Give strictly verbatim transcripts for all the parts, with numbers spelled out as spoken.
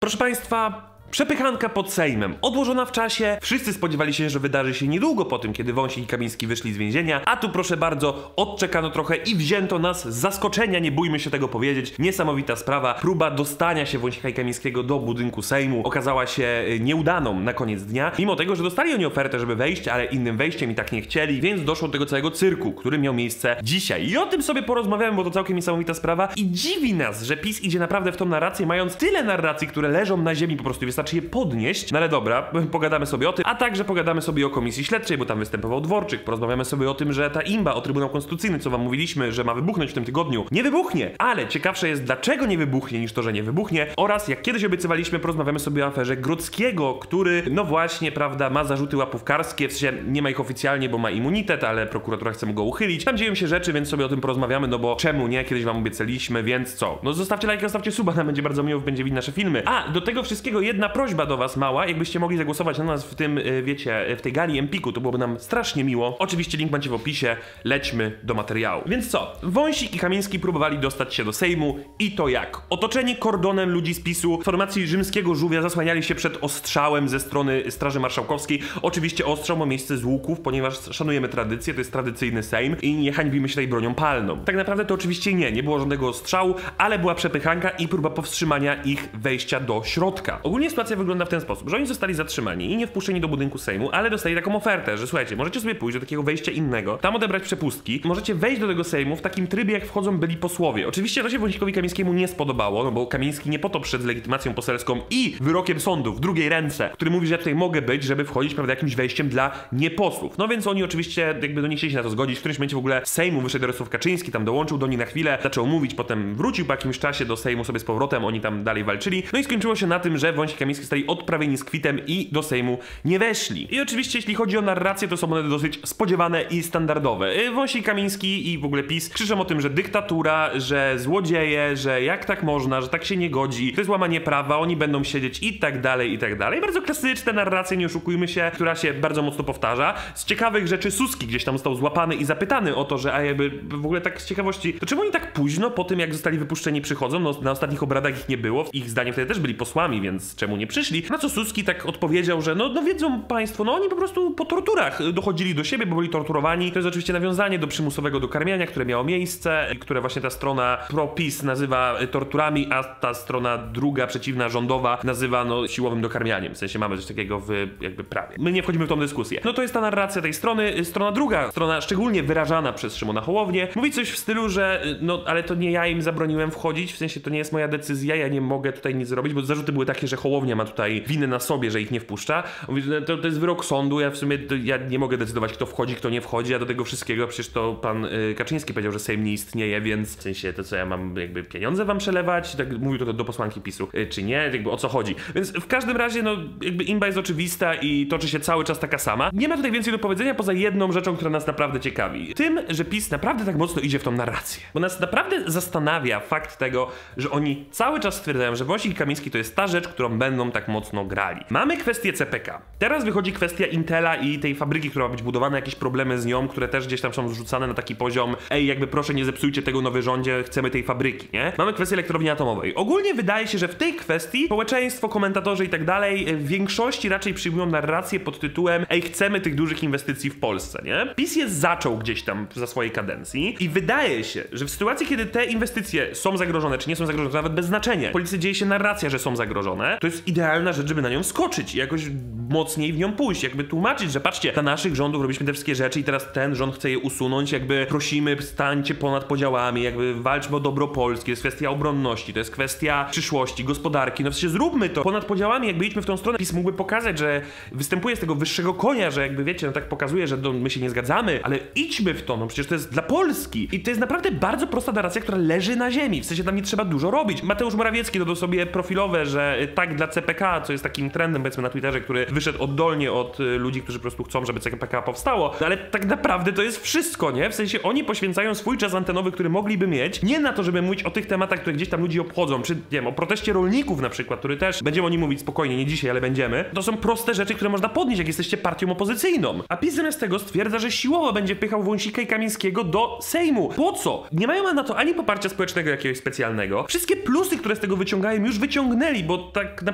Proszę państwa, przepychanka pod Sejmem, odłożona w czasie, wszyscy spodziewali się, że wydarzy się niedługo po tym, kiedy Wąsik i Kamiński wyszli z więzienia, a tu proszę bardzo, odczekano trochę i wzięto nas z zaskoczenia, nie bójmy się tego powiedzieć, niesamowita sprawa, próba dostania się Wąsika i Kamińskiego do budynku Sejmu okazała się nieudaną na koniec dnia, mimo tego, że dostali oni ofertę, żeby wejść, ale innym wejściem i tak nie chcieli, więc doszło do tego całego cyrku, który miał miejsce dzisiaj. I o tym sobie porozmawiamy, bo to całkiem niesamowita sprawa i dziwi nas, że PiS idzie naprawdę w tą narrację, mając tyle narracji, które leżą na ziemi po prostu, wystarczy je podnieść, no ale dobra, pogadamy sobie o tym, a także pogadamy sobie o Komisji Śledczej, bo tam występował Dworczyk, porozmawiamy sobie o tym, że ta imba o Trybunał Konstytucyjny, co wam mówiliśmy, że ma wybuchnąć w tym tygodniu, nie wybuchnie, ale ciekawsze jest, dlaczego nie wybuchnie, niż to, że nie wybuchnie, oraz jak kiedyś obiecywaliśmy, porozmawiamy sobie o aferze Grodzkiego, który, no właśnie, prawda, ma zarzuty łapówkarskie, w sensie nie ma ich oficjalnie, bo ma immunitet, ale prokuratura chce mu go uchylić, tam dzieją się rzeczy, więc sobie o tym porozmawiamy, no bo czemu nie, kiedyś wam obiecaliśmy, więc co, no zostawcie lajka, zostawcie suba, nam będzie bardzo miło, będzie widzieć nasze filmy, a do tego wszystkiego jedna prośba do was mała, jakbyście mogli zagłosować na nas w tym, wiecie, w tej gali Empiku, to byłoby nam strasznie miło. Oczywiście link macie w opisie, lećmy do materiału. Więc co? Wąsik i Kamiński próbowali dostać się do Sejmu i to jak? Otoczeni kordonem ludzi z PiSu, w formacji rzymskiego żółwia zasłaniali się przed ostrzałem ze strony Straży Marszałkowskiej. Oczywiście ostrzał ma miejsce z łuków, ponieważ szanujemy tradycję, to jest tradycyjny Sejm i nie hańbimy się tej bronią palną. Tak naprawdę to oczywiście nie, nie było żadnego ostrzału, ale była przepychanka i próba powstrzymania ich wejścia do środka. Ogólnie sytuacja wygląda w ten sposób, że oni zostali zatrzymani i nie wpuszczeni do budynku Sejmu, ale dostali taką ofertę, że słuchajcie, możecie sobie pójść do takiego wejścia innego, tam odebrać przepustki, możecie wejść do tego Sejmu w takim trybie, jak wchodzą byli posłowie. Oczywiście to się Wąsikowi Kamińskiemu nie spodobało, no bo Kamiński nie po to przyszedł z legitymacją poselską i wyrokiem sądu w drugiej ręce, który mówi, że ja tutaj mogę być, żeby wchodzić, prawda, jakimś wejściem dla nieposłów. No więc oni oczywiście jakby do nie chcieli się na to zgodzić. W którymś momencie w ogóle z Sejmu wyszedł Jarosław Kaczyński, tam dołączył do nich na chwilę, zaczął mówić, potem wrócił po jakimś czasie do Sejmu sobie z powrotem, oni tam dalej walczyli. No i skończyło się na tym, że Wąsik i Kamiński stali odprawieni z kwitem i do Sejmu nie weszli. I oczywiście jeśli chodzi o narrację, to są one dosyć spodziewane i standardowe. Wąsik, Kamiński i w ogóle PiS krzyczą o tym, że dyktatura, że złodzieje, że jak tak można, że tak się nie godzi, to jest łamanie prawa, oni będą siedzieć i tak dalej, i tak dalej. Bardzo klasyczne narracje, nie oszukujmy się, która się bardzo mocno powtarza. Z ciekawych rzeczy Suski gdzieś tam został złapany i zapytany o to, że a jakby w ogóle tak z ciekawości, to czemu oni tak późno po tym, jak zostali wypuszczeni, przychodzą? No na ostatnich obradach ich nie było, ich zdaniem wtedy też byli posłami, więc czemu nie przyszli? Na co Suski tak odpowiedział, że no, no wiedzą państwo, no oni po prostu po torturach dochodzili do siebie, bo byli torturowani. To jest oczywiście nawiązanie do przymusowego dokarmiania, które miało miejsce, które właśnie ta strona pro-PiS nazywa torturami, a ta strona druga, przeciwna, rządowa nazywa no siłowym dokarmianiem. W sensie mamy coś takiego w jakby prawie. My nie wchodzimy w tą dyskusję. No to jest ta narracja tej strony. Strona druga, strona szczególnie wyrażana przez Szymona Hołownię, mówi coś w stylu, że no ale to nie ja im zabroniłem wchodzić, w sensie to nie jest moja decyzja, ja nie mogę tutaj nic zrobić, bo zarzuty były takie, że Hołownia ma tutaj winę na sobie, że ich nie wpuszcza. Mówi, to, to jest wyrok sądu, ja w sumie to, ja nie mogę decydować, kto wchodzi, kto nie wchodzi, a do tego wszystkiego przecież to pan y, Kaczyński powiedział, że Sejm nie istnieje, więc w sensie to co ja mam jakby pieniądze wam przelewać, tak mówił to do, do posłanki PiSu, y, czy nie, jakby o co chodzi. Więc w każdym razie no jakby imba jest oczywista i toczy się cały czas taka sama. Nie ma tutaj więcej do powiedzenia poza jedną rzeczą, która nas naprawdę ciekawi. Tym, że PiS naprawdę tak mocno idzie w tą narrację. Bo nas naprawdę zastanawia fakt tego, że oni cały czas stwierdzają, że Wąsik i Kamiński to jest ta rzecz, którą będą tak mocno grali. Mamy kwestię C P K. Teraz wychodzi kwestia Intela i tej fabryki, która ma być budowana, jakieś problemy z nią, które też gdzieś tam są zrzucane na taki poziom, ej, jakby proszę nie zepsujcie tego, nowy rządzie, chcemy tej fabryki, nie? Mamy kwestię elektrowni atomowej. Ogólnie wydaje się, że w tej kwestii społeczeństwo, komentatorzy i tak dalej w większości raczej przyjmują narrację pod tytułem ej, chcemy tych dużych inwestycji w Polsce, nie? PiS je zaczął gdzieś tam za swojej kadencji i wydaje się, że w sytuacji, kiedy te inwestycje są zagrożone, czy nie są zagrożone, to nawet bez znaczenia, w polityce dzieje się narracja, że są zagrożone, to jest idealna rzecz, żeby na nią skoczyć i jakoś mocniej w nią pójść, jakby tłumaczyć, że patrzcie, dla naszych rządów robiliśmy te wszystkie rzeczy i teraz ten rząd chce je usunąć, jakby prosimy, stańcie ponad podziałami, jakby walczmy o dobro Polski, to jest kwestia obronności, to jest kwestia przyszłości, gospodarki, no w sensie zróbmy to ponad podziałami, jakby idźmy w tą stronę. PiS mógłby pokazać, że występuje z tego wyższego konia, że jakby wiecie, no tak pokazuje, że no, my się nie zgadzamy, ale idźmy w to, no przecież to jest dla Polski i to jest naprawdę bardzo prosta narracja, która leży na ziemi, w sensie tam nie trzeba dużo robić. Mateusz Morawiecki dodał sobie profilowe, że tak dla C P K, co jest takim trendem powiedzmy na Twitterze, który wyszedł oddolnie od y, ludzi, którzy po prostu chcą, żeby C P K powstało, no, ale tak naprawdę to jest wszystko, nie? W sensie oni poświęcają swój czas antenowy, który mogliby mieć, nie na to, żeby mówić o tych tematach, które gdzieś tam ludzi obchodzą, czy nie wiem, o proteście rolników na przykład, który też będziemy o nim mówić spokojnie, nie dzisiaj, ale będziemy. To są proste rzeczy, które można podnieść, jak jesteście partią opozycyjną. A PiS zamiast tego stwierdza, że siłowo będzie wpychał Wąsika i Kamińskiego do Sejmu. Po co? Nie mają na to ani poparcia społecznego jakiegoś specjalnego. Wszystkie plusy, które z tego wyciągają, już wyciągnęli, bo tak naprawdę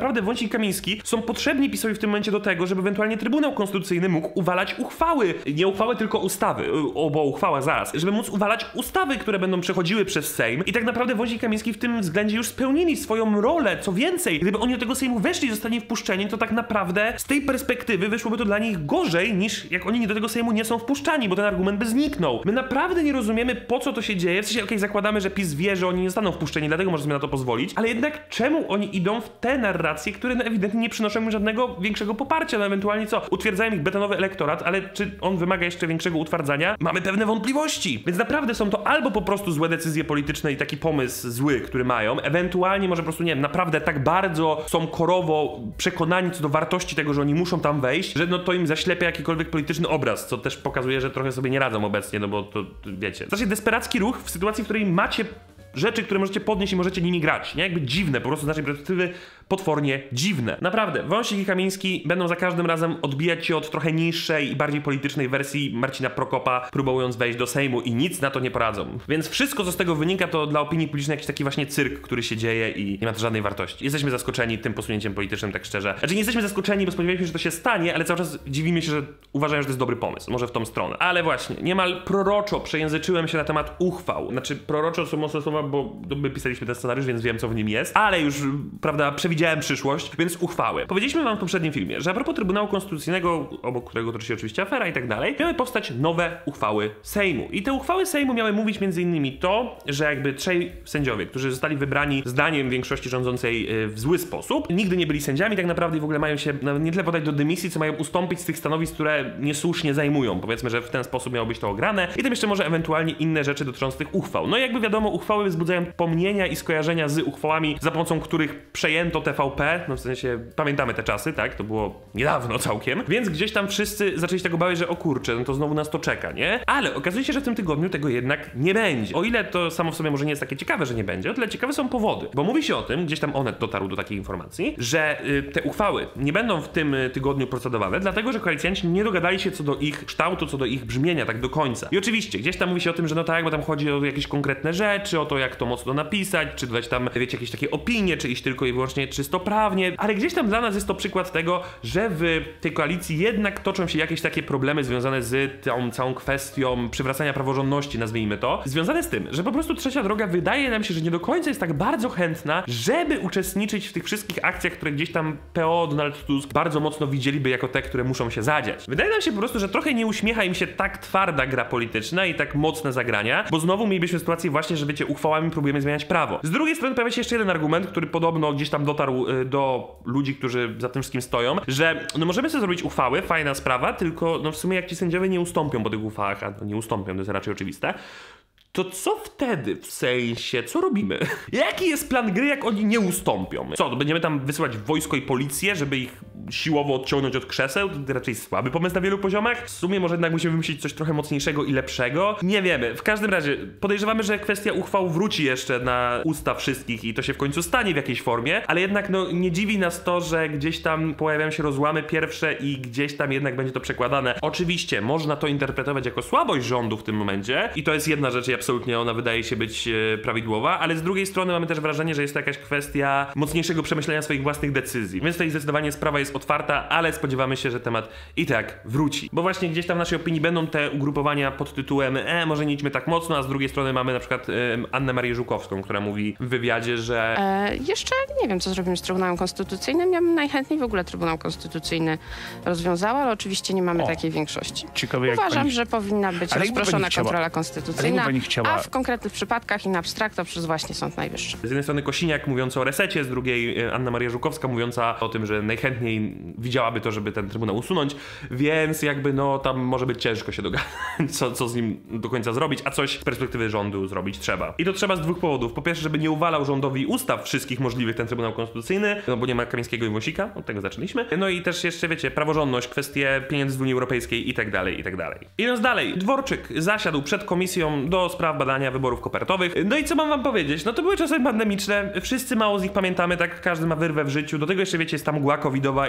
naprawdę Wąsik i Kamiński są potrzebni PiS-owi w tym momencie do tego, żeby ewentualnie Trybunał Konstytucyjny mógł uwalać uchwały. Nie uchwały, tylko ustawy. O, bo uchwała zaraz. Żeby móc uwalać ustawy, które będą przechodziły przez Sejm. I tak naprawdę Wąsik i Kamiński w tym względzie już spełnili swoją rolę. Co więcej, gdyby oni do tego Sejmu weszli i zostali wpuszczeni, to tak naprawdę z tej perspektywy wyszłoby to dla nich gorzej, niż jak oni do tego Sejmu nie są wpuszczani, bo ten argument by zniknął. My naprawdę nie rozumiemy, po co to się dzieje. W sensie, okej, okay, zakładamy, że PiS wie, że oni nie zostaną wpuszczeni, dlatego może sobie na to pozwolić, ale jednak czemu oni idą w te narracje, które no ewidentnie nie przynoszą im żadnego większego poparcia, no ewentualnie co, utwierdzają ich betonowy elektorat, ale czy on wymaga jeszcze większego utwardzania? Mamy pewne wątpliwości. Więc naprawdę są to albo po prostu złe decyzje polityczne i taki pomysł zły, który mają, ewentualnie może po prostu, nie wiem, naprawdę tak bardzo są korowo przekonani co do wartości tego, że oni muszą tam wejść, że no to im zaślepia jakikolwiek polityczny obraz, co też pokazuje, że trochę sobie nie radzą obecnie, no bo to, wiecie. Znaczy desperacki ruch w sytuacji, w której macie rzeczy, które możecie podnieść i możecie nimi grać, nie? Jakby dziwne, po prostu z naszej perspektywy potwornie dziwne. Naprawdę, Wąsik i Kamiński będą za każdym razem odbijać się od trochę niższej i bardziej politycznej wersji Marcina Prokopa, próbując wejść do Sejmu i nic na to nie poradzą. Więc wszystko, co z tego wynika, to dla opinii publicznej jakiś taki właśnie cyrk, który się dzieje i nie ma to żadnej wartości. Jesteśmy zaskoczeni tym posunięciem politycznym, tak szczerze. Znaczy nie jesteśmy zaskoczeni, bo spodziewaliśmy się, że to się stanie, ale cały czas dziwimy się, że uważają, że to jest dobry pomysł. Może w tą stronę. Ale właśnie, niemal proroczo przejęzyczyłem się na temat uchwał. Znaczy proroczo są mocne słowa, bo my pisaliśmy ten scenariusz, więc wiem, co w nim jest. Ale już, prawda, przewidziałem przyszłość, więc uchwały. Powiedzieliśmy wam w poprzednim filmie, że a propos Trybunału Konstytucyjnego, obok którego toczy się oczywiście afera i tak dalej, miały powstać nowe uchwały Sejmu. I te uchwały Sejmu miały mówić między innymi to, że jakby trzej sędziowie, którzy zostali wybrani zdaniem większości rządzącej w zły sposób, nigdy nie byli sędziami tak naprawdę i w ogóle mają się nie tyle podać do dymisji, co mają ustąpić z tych stanowisk, które niesłusznie zajmują. Powiedzmy, że w ten sposób miało być to ograne. I tam jeszcze może ewentualnie inne rzeczy dotyczące tych uchwał. No i jakby wiadomo, uchwały wzbudzają pomnienia i skojarzenia z uchwałami, za pomocą których przejęto T V P, no w sensie pamiętamy te czasy, tak? To było niedawno całkiem, więc gdzieś tam wszyscy zaczęli się tego bawić, że o kurczę, no to znowu nas to czeka, nie? Ale okazuje się, że w tym tygodniu tego jednak nie będzie. O ile to samo w sobie może nie jest takie ciekawe, że nie będzie, o tyle ciekawe są powody. Bo mówi się o tym, gdzieś tam Onet dotarł do takiej informacji, że y, te uchwały nie będą w tym y, tygodniu procedowane, dlatego że koalicjanci nie dogadali się co do ich kształtu, co do ich brzmienia, tak do końca. I oczywiście, gdzieś tam mówi się o tym, że no tak, bo tam chodzi o jakieś konkretne rzeczy, o to, jak to mocno napisać, czy dodać tam, wiecie, jakieś takie opinie, czy iść tylko i wyłącznie czysto prawnie, ale gdzieś tam dla nas jest to przykład tego, że w tej koalicji jednak toczą się jakieś takie problemy związane z tą całą kwestią przywracania praworządności, nazwijmy to, związane z tym, że po prostu Trzecia Droga wydaje nam się, że nie do końca jest tak bardzo chętna, żeby uczestniczyć w tych wszystkich akcjach, które gdzieś tam P O, Donald Tusk bardzo mocno widzieliby jako te, które muszą się zadziać. Wydaje nam się po prostu, że trochę nie uśmiecha im się tak twarda gra polityczna i tak mocne zagrania, bo znowu mielibyśmy sytuację właśnie, że wiecie, uchwałami próbujemy zmieniać prawo. Z drugiej strony pojawia się jeszcze jeden argument, który podobno gdzieś tam dotarł y, do ludzi, którzy za tym wszystkim stoją, że no możemy sobie zrobić uchwały, fajna sprawa, tylko no w sumie jak ci sędziowie nie ustąpią po tych uchwałach, a no nie ustąpią, to jest raczej oczywiste, to co wtedy, w sensie, co robimy? Jaki jest plan gry, jak oni nie ustąpią? Co, to będziemy tam wysyłać wojsko i policję, żeby ich siłowo odciągnąć od krzeseł? To raczej słaby pomysł na wielu poziomach. W sumie może jednak musimy wymyślić coś trochę mocniejszego i lepszego. Nie wiemy. W każdym razie podejrzewamy, że kwestia uchwał wróci jeszcze na usta wszystkich i to się w końcu stanie w jakiejś formie, ale jednak no nie dziwi nas to, że gdzieś tam pojawiają się rozłamy pierwsze i gdzieś tam jednak będzie to przekładane. Oczywiście można to interpretować jako słabość rządu w tym momencie i to jest jedna rzecz, ja absolutnie ona wydaje się być e, prawidłowa, ale z drugiej strony mamy też wrażenie, że jest to jakaś kwestia mocniejszego przemyślenia swoich własnych decyzji. Więc tutaj zdecydowanie sprawa jest otwarta, ale spodziewamy się, że temat i tak wróci. Bo właśnie gdzieś tam w naszej opinii będą te ugrupowania pod tytułem e, może nie idźmy tak mocno, a z drugiej strony mamy na przykład e, Annę Marię Żukowską, która mówi w wywiadzie, że... E, jeszcze nie wiem, co zrobimy z Trybunałem Konstytucyjnym. Ja bym najchętniej w ogóle Trybunał Konstytucyjny rozwiązała, ale oczywiście nie mamy o, takiej większości. Ciekawe, jak Uważam, pani... że powinna być ale rozproszona kontrola konstytucyjna, chciała... a w konkretnych przypadkach i na abstrakto przez właśnie Sąd Najwyższy. Z jednej strony Kosiniak mówiąca o resecie, z drugiej Anna Maria Żukowska mówiąca o tym, że najchętniej widziałaby to, żeby ten Trybunał usunąć, więc jakby no tam może być ciężko się dogadać, co, co z nim do końca zrobić, a coś z perspektywy rządu zrobić trzeba. I to trzeba z dwóch powodów. Po pierwsze, żeby nie uwalał rządowi ustaw wszystkich możliwych ten Trybunał Konstytucyjny, no bo nie ma Kamińskiego i Wąsika, od tego zaczęliśmy. No i też jeszcze, wiecie, praworządność, kwestie pieniędzy z Unii Europejskiej i tak dalej, i tak dalej. Idąc dalej, Dworczyk zasiadł przed komisją do spraw badania wyborów kopertowych. No i co mam wam powiedzieć? No to były czasy pandemiczne, wszyscy mało z nich pamiętamy, tak każdy ma wyrwę w życiu, do tego jeszcze wiecie, jest ta mgła covidowa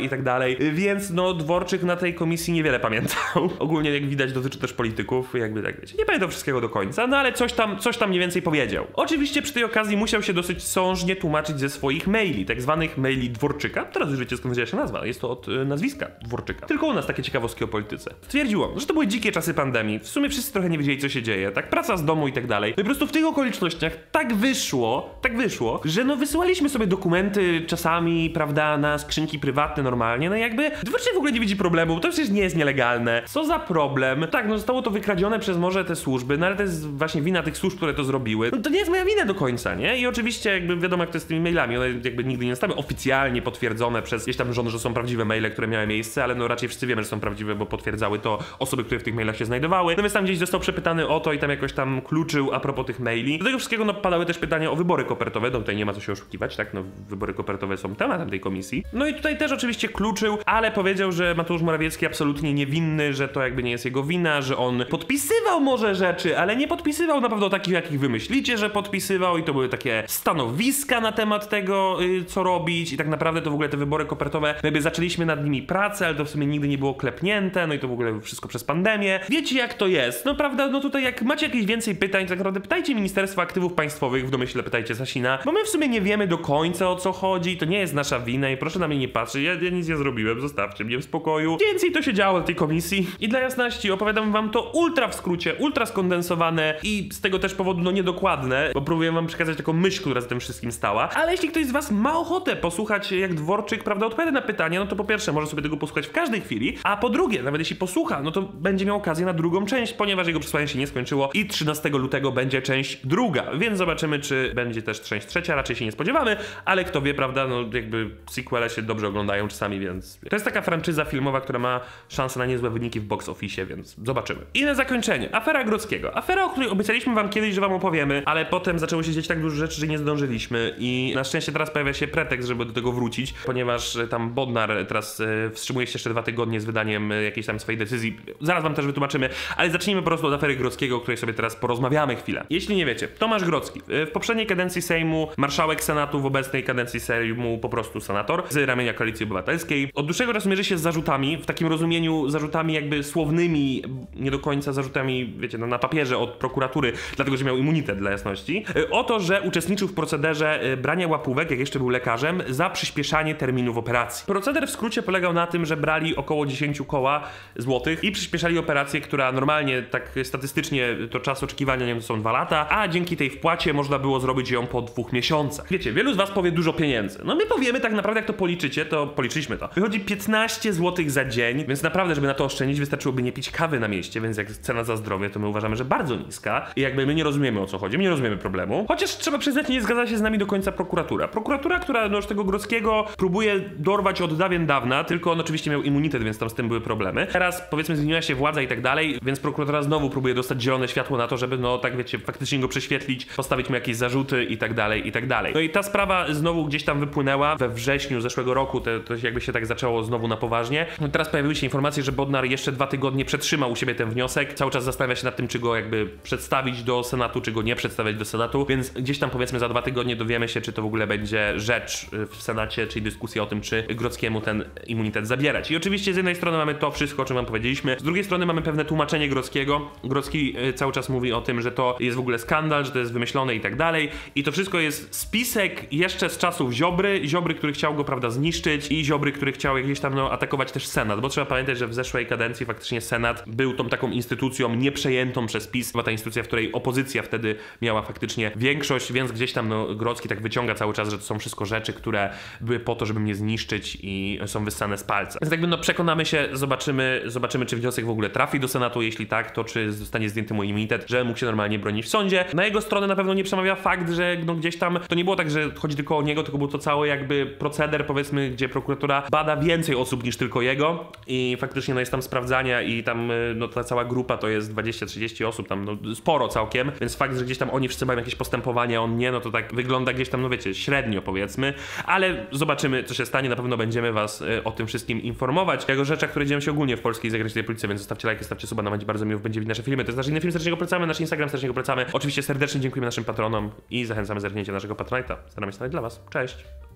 i tak dalej, więc no Dworczyk na tej komisji niewiele pamiętał. Ogólnie jak widać dotyczy też polityków, jakby tak wiecie, nie pamiętał wszystkiego do końca, no ale coś tam, coś tam mniej więcej powiedział. Oczywiście przy tej okazji musiał się dosyć sążnie tłumaczyć ze swoich maili, tak zwanych maili Dworczyka. Teraz już wiecie skąd wzięła się nazwa, jest to od y, nazwiska Dworczyka. Tylko u nas takie ciekawostki o polityce. Stwierdził on, że to były dzikie czasy pandemii, w sumie wszyscy trochę nie wiedzieli co się dzieje, tak praca z domu i tak dalej. No i po prostu w tych okolicznościach tak wyszło, tak wyszło, że no wysyłaliśmy sobie dokumenty czasami, prawda, na skrzynki prywatne normalnie, no jakby Dworczyk w ogóle nie widzi problemu, bo to przecież nie jest nielegalne. Co za problem? Tak, no zostało to wykradzione przez może te służby, no ale to jest właśnie wina tych służb, które to zrobiły. No to nie jest moja wina do końca, nie? I oczywiście jakby wiadomo jak to jest z tymi mailami, one jakby nigdy nie zostały oficjalnie potwierdzone przez gdzieś tam rząd, że są prawdziwe maile, które miały miejsce, ale no raczej wszyscy wiemy, że są prawdziwe, bo potwierdzały to osoby, które w tych mailach się znajdowały. No więc tam gdzieś został przepytany o to i tam jakoś tam kluczył a propos tych maili. Do tego wszystkiego no padały też pytania o wybory kopertowe, no tutaj nie ma co się oszukiwać, tak? No wybory kopertowe są tematem tej komisji. No i tutaj też oczywiście kluczył, ale powiedział, że Mateusz Morawiecki absolutnie niewinny, że to jakby nie jest jego wina, że on podpisywał może rzeczy, ale nie podpisywał na pewno takich, jakich wy myślicie, że podpisywał i to były takie stanowiska na temat tego, yy, co robić i tak naprawdę to w ogóle te wybory kopertowe, jakby zaczęliśmy nad nimi pracę, ale to w sumie nigdy nie było klepnięte, no i to w ogóle wszystko przez pandemię. Wiecie jak to jest, no prawda, no tutaj jak macie jakieś więcej pytań, to tak naprawdę pytajcie Ministerstwa Aktywów Państwowych, w domyśle pytajcie Sasina, bo my w sumie nie wiemy do końca o co chodzi, to nie jest nasza wina i proszę na mnie nie patrzeć, ja, ja nic nie zrobiłem, zostawcie mnie w spokoju. Więcej to się działo na tej komisji i dla jasności opowiadam wam to ultra w skrócie, ultra skondensowane i z tego też powodu no niedokładne, bo próbuję wam przekazać taką myśl, która za tym wszystkim stała, ale jeśli ktoś z was ma ochotę posłuchać jak Dworczyk, prawda, odpowiada na pytania, no to po pierwsze może sobie tego posłuchać w każdej chwili, a po drugie, nawet jeśli posłucha, no to będzie miał okazję na drugą część, ponieważ jego przesłanie się nie skończyło i trzynastego lutego będzie część druga, więc zobaczymy, czy będzie też część trzecia, raczej się nie spodziewamy, ale kto wie, prawda, no jakby sequele się dobrze oglądają czasami, więc to jest taka franczyza filmowa, która ma szansę na niezłe wyniki w box office, więc zobaczymy. I na zakończenie, afera Grodzkiego. Afera, o której obiecaliśmy wam kiedyś, że wam opowiemy, ale potem zaczęło się dziać tak dużo rzeczy, że nie zdążyliśmy i na szczęście teraz pojawia się pretekst, żeby do tego wrócić, ponieważ tam Bodnar teraz e, wstrzymuje się jeszcze dwa tygodnie z wydaniem e, jakiejś tam swojej decyzji. Zaraz wam też wytłumaczymy, ale zacznijmy po prostu od afery Grodzkiego, o której sobie teraz porozmawiamy chwilę. Jeśli nie wiecie, Tomasz Grodzki, e, w poprzedniej kadencji Sejmu marszałek Senatu, w obecnej kadencji Sejmu po prostu senator z ramienia Koalicji Obywatelskiej. Od dłuższego czasu mierzy się z zarzutami, w takim rozumieniu zarzutami jakby słownymi, nie do końca zarzutami, wiecie, no, na papierze od prokuratury, dlatego że miał immunitet dla jasności, o to, że uczestniczył w procederze brania łapówek, jak jeszcze był lekarzem, za przyspieszanie terminów operacji. Proceder w skrócie polegał na tym, że brali około dziesięć koła złotych i przyspieszali operację, która normalnie tak statystycznie to czas oczekiwania nie wiem, to są dwa lata, a dzięki tej wpłacie można było zrobić ją po dwóch miesiącach. Wiecie, wielu z was powie dużo pieniędzy. No my powiemy tak naprawdę, jak to policzycie, to policzyliśmy to. Wychodzi piętnaście złotych za dzień, więc naprawdę, żeby na to oszczędzić, wystarczyłoby nie pić kawy na mieście, więc jak cena za zdrowie, to my uważamy, że bardzo niska i jakby my nie rozumiemy o co chodzi, my nie rozumiemy problemu. Chociaż trzeba przyznać, nie zgadza się z nami do końca prokuratura. Prokuratura, która no, już tego Grodzkiego próbuje dorwać od dawien dawna, tylko on oczywiście miał immunitet, więc tam z tym były problemy. Teraz powiedzmy zmieniła się władza i tak dalej, więc prokuratura znowu próbuje dostać zielone światło na to, żeby no tak wiecie, faktycznie go prześwietlić, postawić mu jakieś zarzuty i tak dalej, i tak dalej. No i ta sprawa znowu gdzieś tam wypłynęła we wrześniu zeszłego roku, to, to jakby się tak zaczęło znowu na poważnie. No teraz pojawiły się informacje, że Bodnar jeszcze dwa tygodnie przetrzymał u siebie ten wniosek, cały czas zastanawia się nad tym, czy go jakby przedstawić do Senatu, czy go nie przedstawiać do Senatu, więc gdzieś tam powiedzmy za dwa tygodnie dowiemy się, czy to w ogóle będzie rzecz w Senacie, czyli dyskusja o tym, czy Grodzkiemu ten immunitet zabierać. I oczywiście z jednej strony mamy to wszystko, o czym wam powiedzieliśmy, z drugiej strony mamy pewne tłumaczenie Grodzkiego. Grodzki cały czas mówi o tym, że to jest w ogóle skandal, że to jest wymyślone i tak dalej. I to wszystko jest spisek jeszcze z czasów Ziobry, Ziobry, który chciał go, prawda, zniszczyć i Ziobry, który chciał gdzieś tam no, atakować też Senat, bo trzeba pamiętać, że w zeszłej kadencji faktycznie Senat był tą taką instytucją nieprzejętą przez PiS, była ta instytucja, w której opozycja wtedy miała faktycznie większość, więc gdzieś tam no, Grodzki tak wyciąga cały czas, że to są wszystko rzeczy, które były po to, żeby mnie zniszczyć i są wyssane z palca. Więc jakby no przekonamy się, zobaczymy, zobaczymy, czy wniosek w ogóle trafi do Senatu, jeśli tak, to czy zostanie zdjęty mój immunitet, że mógł się normalnie bronić w sądzie. Na jego stronę na pewno nie przemawia fakt, że no gdzieś tam, to nie było tak, że chodzi tylko o niego, tylko był to cały jakby proceder, powiedzmy, gdzie prokuratura bada więcej osób niż tylko jego i faktycznie no jest tam sprawdzania i tam no ta cała grupa to jest dwadzieścia trzydzieści osób, tam no sporo całkiem, więc fakt, że gdzieś tam oni wszyscy mają jakieś postępowania, a on nie, no to tak wygląda gdzieś tam, no wiecie, średnio powiedzmy, ale zobaczymy, co się stanie, na pewno będziemy was y, o tym wszystkim informować, jako rzeczach, które dzieją się ogólnie w polskiej i zagranicznej polityce, więc zostawcie lajki, stawcie suba, nam będzie bardzo miło, będzie widzieć nasze filmy, to jest nasz inny film, serdecznie go polecamy, nasz Instagram, serdecznie go polecamy, oczywiście serdecznie dziękujemy naszym patronom i zachęcamy do zerknięcia naszego Patronite'a, staramy się stać dla was, cześć!